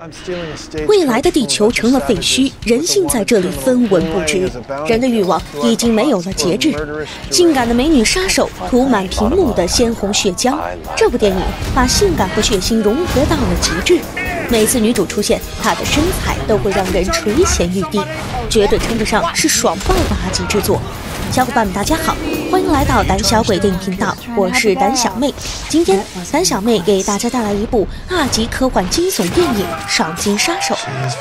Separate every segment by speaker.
Speaker 1: 未来的地球成了废墟，人性在这里分文不值，人的欲望已经没有了节制。性感的美女杀手涂满屏幕的鲜红血浆，这部电影把性感和血腥融合到了极致。每次女主出现，她的身材都会让人垂涎欲滴，绝对称得上是爽爆8级制作。小伙伴们大家好，欢迎来到胆小鬼电影频道，我是胆小妹。今天胆小妹给大家带来一部2级科幻惊悚电影《赏金杀手》。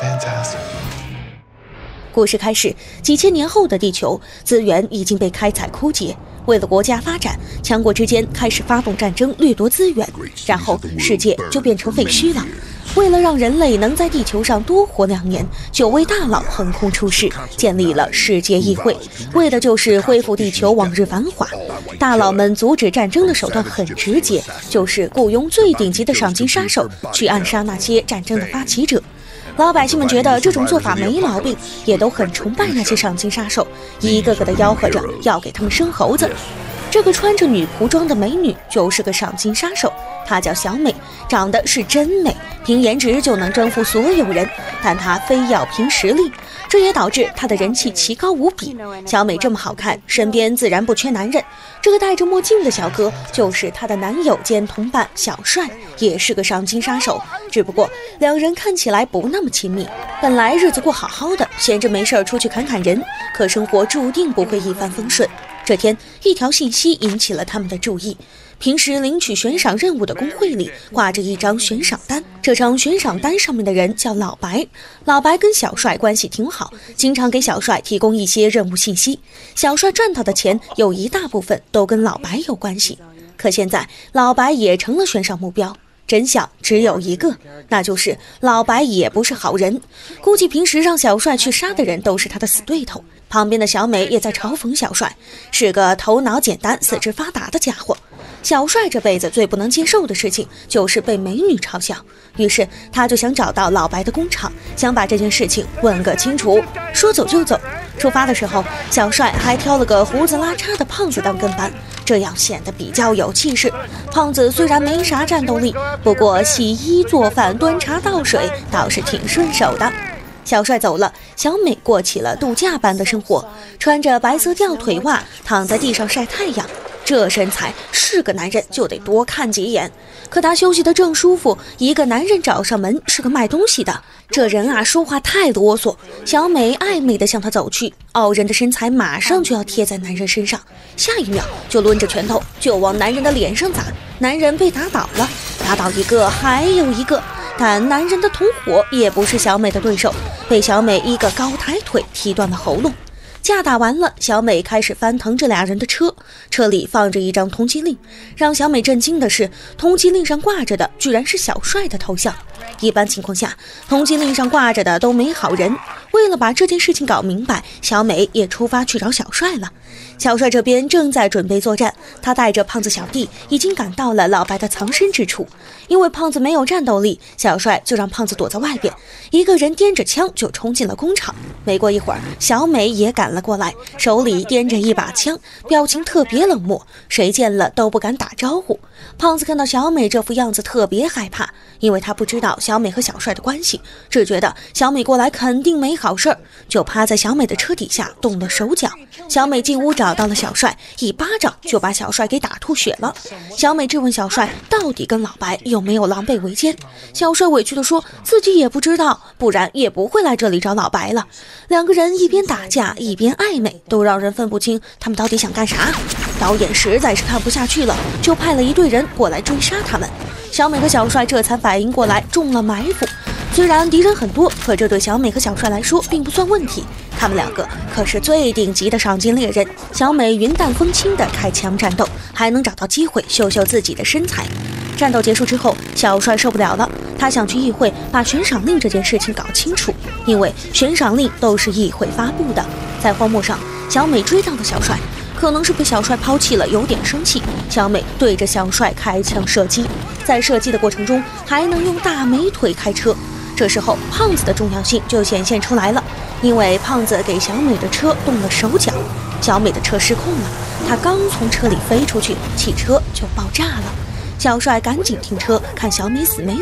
Speaker 1: 故事开始，几千年后的地球资源已经被开采枯竭，为了国家发展，强国之间开始发动战争掠夺资源，然后世界就变成废墟了。为了让人类能在地球上多活2年，9位大佬横空出世，建立了世界议会，为的就是恢复地球往日繁华。大佬们阻止战争的手段很直接，就是雇佣最顶级的赏金杀手去暗杀那些战争的发起者。老百姓们觉得这种做法没毛病，也都很崇拜那些赏金杀手，一个个的吆喝着要给他们生猴子。这个穿着女仆装的美女就是个赏金杀手，她叫小美，长得是真美，凭颜值就能征服所有人，但她非要凭实力，这也导致她的人气奇高无比。小美这么好看，身边自然不缺男人。这个戴着墨镜的小哥就是她的男友兼同伴小帅，也是个赏金杀手，只不过两人看起来不那么亲密。本来日子过好好的，闲着没事儿出去砍砍人，可生活注定不会一帆风顺。这天，一条信息引起了他们的注意。平时领取悬赏任务的工会里挂着一张悬赏单，这张悬赏单上面的人叫老白。老白跟小帅关系挺好，经常给小帅提供一些任务信息。小帅赚到的钱有一大部分都跟老白有关系。可现在老白也成了悬赏目标。真相只有一个，那就是老白也不是好人，估计平时让小帅去杀的人都是他的死对头。旁边的小美也在嘲讽小帅，是个头脑简单四肢发达的家伙。小帅这辈子最不能接受的事情就是被美女嘲笑，于是他就想找到老白的工厂，想把这件事情问个清楚。说走就走，出发的时候小帅还挑了个胡子拉碴的胖子当跟班，这样显得比较有气势。胖子虽然没啥战斗力，不过洗衣做饭端茶倒水倒是挺顺手的。小帅走了，小美过起了度假般的生活，穿着白色吊腿袜躺在地上晒太阳，这身材是个男人就得多看几眼。可他休息得正舒服，一个男人找上门，是个卖东西的。这人啊说话太啰嗦，小美暧昧地向他走去，傲人的身材马上就要贴在男人身上，下一秒就抡着拳头就往男人的脸上砸。男人被打倒了，打倒一个还有一个，但男人的同伙也不是小美的对手，被小美一个高抬腿踢断了喉咙。架打完了，小美开始翻腾这俩人的车，车里放着一张通缉令。让小美震惊的是，通缉令上挂着的居然是小帅的头像。一般情况下，通缉令上挂着的都没好人。为了把这件事情搞明白，小美也出发去找小帅了。小帅这边正在准备作战，他带着胖子小弟已经赶到了老白的藏身之处。因为胖子没有战斗力，小帅就让胖子躲在外边，一个人掂着枪就冲进了工厂。没过一会儿，小美也赶了过来，手里掂着一把枪，表情特别冷漠，谁见了都不敢打招呼。胖子看到小美这副样子特别害怕，因为他不知道小美和小帅的关系，只觉得小美过来肯定没好事儿，就趴在小美的车底下动了手脚。小美进屋找到了小帅，一巴掌就把小帅给打吐血了。小美质问小帅到底跟老白有没有狼狈为奸，小帅委屈地说自己也不知道，不然也不会来这里找老白了。两个人一边打架一边暧昧，都让人分不清他们到底想干啥。导演实在是看不下去了，就派了一队人过来追杀他们。小美和小帅这才反应过来中了埋伏，虽然敌人很多，可这对小美和小帅来说并不算问题，他们两个可是最顶级的赏金猎人。小美云淡风轻的开枪战斗，还能找到机会秀秀自己的身材。战斗结束之后，小帅受不了了，他想去议会把悬赏令这件事情搞清楚，因为悬赏令都是议会发布的。在荒漠上，小美追到了小帅，可能是被小帅抛弃了，有点生气，小美对着小帅开枪射击，在射击的过程中还能用大美腿开车。这时候胖子的重要性就显现出来了，因为胖子给小美的车动了手脚，小美的车失控了，她刚从车里飞出去，汽车就爆炸了。小帅赶紧停车看小美死没死，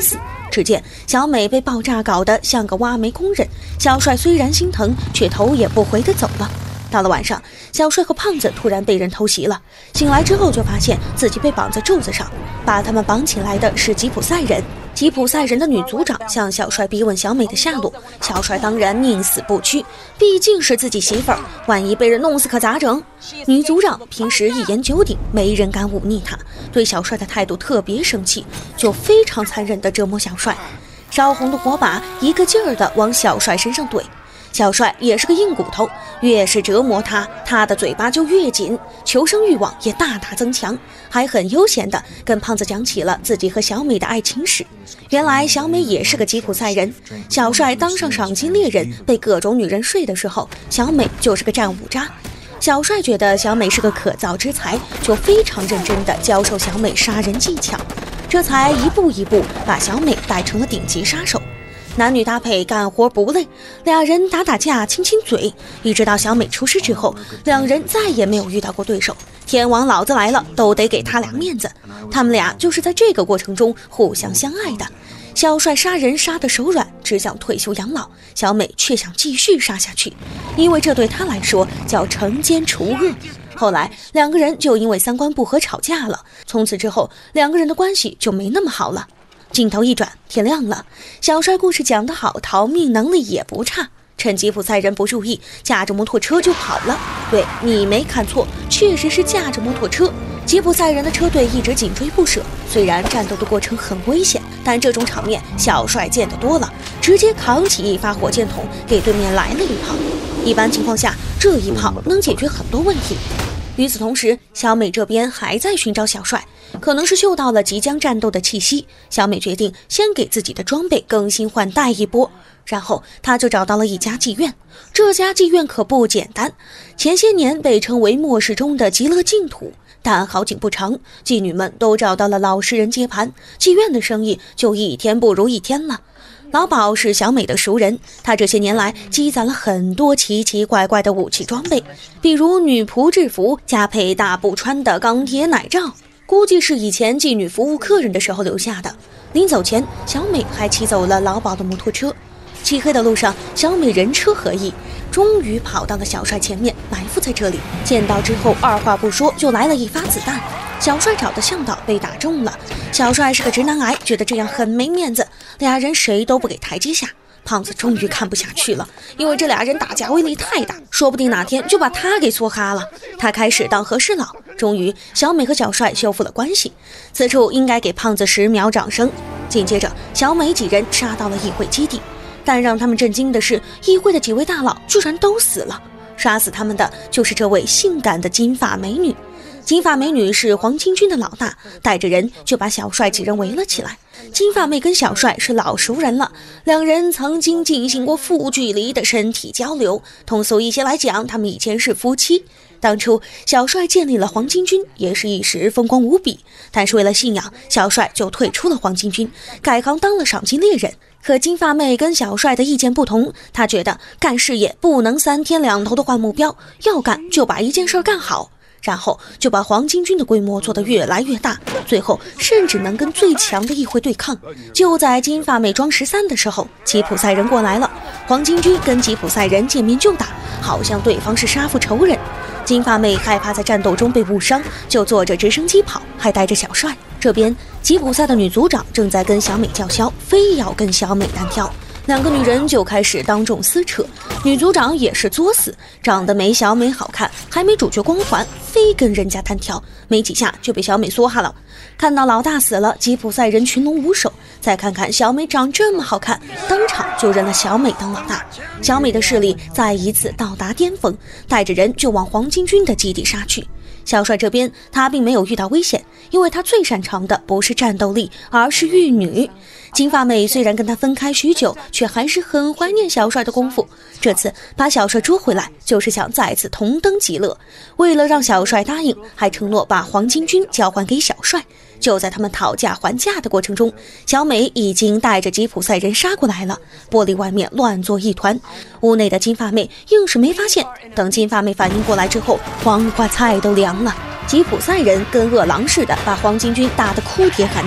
Speaker 1: 只见小美被爆炸搞得像个挖煤工人，小帅虽然心疼，却头也不回地走了。到了晚上，小帅和胖子突然被人偷袭了，醒来之后就发现自己被绑在柱子上，把他们绑起来的是吉普赛人。吉普赛人的女组长向小帅逼问小美的下落，小帅当然宁死不屈，毕竟是自己媳妇儿，万一被人弄死可咋整？女组长平时一言九鼎，没人敢忤逆她，对小帅的态度特别生气，就非常残忍地折磨小帅，烧红的火把一个劲儿地往小帅身上怼。小帅也是个硬骨头，越是折磨他的嘴巴就越紧，求生欲望也大大增强，还很悠闲地跟胖子讲起了自己和小美的爱情史。原来小美也是个吉普赛人，小帅当上赏金猎人，被各种女人睡的时候，小美就是个战五渣。小帅觉得小美是个可造之才，就非常认真地教授小美杀人技巧，这才一步一步把小美带成了顶级杀手。男女搭配干活不累，俩人打架亲亲嘴，一直到小美出事之后，两人再也没有遇到过对手。天王老子来了，都得给他俩面子。他们俩就是在这个过程中互相相爱的。小帅杀人杀得手软，只想退休养老，小美却想继续杀下去，因为这对他来说叫惩奸除恶。后来两个人就因为三观不合吵架了，从此之后两个人的关系就没那么好了。镜头一转，天亮了，小帅故事讲得好，逃命能力也不差，趁吉普赛人不注意，驾着摩托车就跑了。对，你没看错，确实是驾着摩托车。吉普赛人的车队一直紧追不舍，虽然战斗的过程很危险，但这种场面小帅见得多了，直接扛起一发火箭筒给对面来了一炮。一般情况下，这一炮能解决很多问题。与此同时，小美这边还在寻找小帅，可能是嗅到了即将战斗的气息，小美决定先给自己的装备更新换代一波。然后她就找到了一家妓院，这家妓院可不简单，前些年被称为末世中的极乐净土，但好景不长，妓女们都找到了老实人接盘，妓院的生意就一天不如一天了。老鸨是小美的熟人，他这些年来积攒了很多奇奇怪怪的武器装备，比如女仆制服加配大布穿的钢铁奶罩，估计是以前妓女服务客人的时候留下的。临走前，小美还骑走了老鸨的摩托车。漆黑的路上，小美人车合一，终于跑到了小帅前面，埋伏在这里。见到之后，二话不说就来了一发子弹。小帅找的向导被打中了，小帅是个直男癌，觉得这样很没面子，俩人谁都不给台阶下。胖子终于看不下去了，因为这俩人打架威力太大，说不定哪天就把他给梭哈了。他开始当和事佬，终于小美和小帅修复了关系，此处应该给胖子10秒掌声。紧接着，小美几人杀到了议会基地，但让他们震惊的是，议会的几位大佬居然都死了，杀死他们的就是这位性感的金发美女。金发美女是黄巾军的老大，带着人就把小帅几人围了起来。金发妹跟小帅是老熟人了，两人曾经进行过负距离的身体交流，通俗一些来讲，他们以前是夫妻。当初小帅建立了黄巾军，也是一时风光无比，但是为了信仰，小帅就退出了黄巾军，改行当了赏金猎人。可金发妹跟小帅的意见不同，她觉得干事业不能3天2头的换目标，要干就把一件事干好，然后就把黄巾军的规模做得越来越大，最后甚至能跟最强的议会对抗。就在金发妹装13的时候，吉普赛人过来了，黄巾军跟吉普赛人见面就打，好像对方是杀父仇人。金发妹害怕在战斗中被误伤，就坐着直升机跑，还带着小帅。这边吉普赛的女组长正在跟小美叫嚣，非要跟小美单挑，两个女人就开始当众撕扯。女组长也是作死，长得没小美好看，还没主角光环，非跟人家单挑，没几下就被小美梭哈了。看到老大死了，吉普赛人群龙无首，再看看小美长这么好看，当场就认了小美当老大。小美的势力再一次到达巅峰，带着人就往黄巾军的基地杀去。小帅这边他并没有遇到危险，因为他最擅长的不是战斗力，而是玉女。金发妹虽然跟他分开许久，却还是很怀念小帅的功夫。这次把小帅捉回来，就是想再次同登极乐。为了让小帅答应，还承诺把黄巾军交还给小帅。就在他们讨价还价的过程中，小美已经带着吉普赛人杀过来了，玻璃外面乱作一团，屋内的金发妹硬是没发现。等金发妹反应过来之后，黄瓜菜都凉了。吉普赛人跟饿狼似的，把黄巾军打得哭爹喊娘。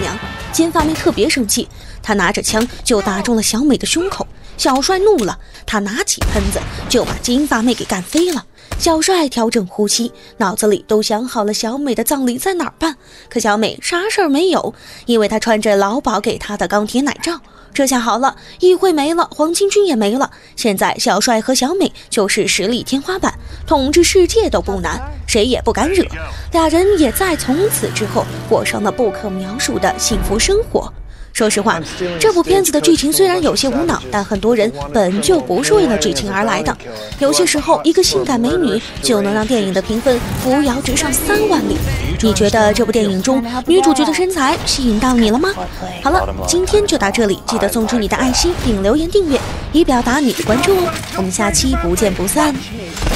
Speaker 1: 金发妹特别生气，她拿着枪就打中了小美的胸口。小帅怒了，他拿起喷子就把金发妹给干飞了。小帅调整呼吸，脑子里都想好了小美的葬礼在哪儿办。可小美啥事儿没有，因为她穿着老鸨给她的钢铁奶罩。这下好了，议会没了，黄巾军也没了，现在小帅和小美就是实力天花板，统治世界都不难，谁也不敢惹。俩人也在从此之后过上了不可描述的幸福生活。说实话，这部片子的剧情虽然有些无脑，但很多人本就不是为了剧情而来的。有些时候，一个性感美女就能让电影的评分扶摇直上3万里。你觉得这部电影中女主角的身材吸引到你了吗？好了，今天就到这里，记得送出你的爱心并留言订阅，以表达你的关注哦。我们下期不见不散。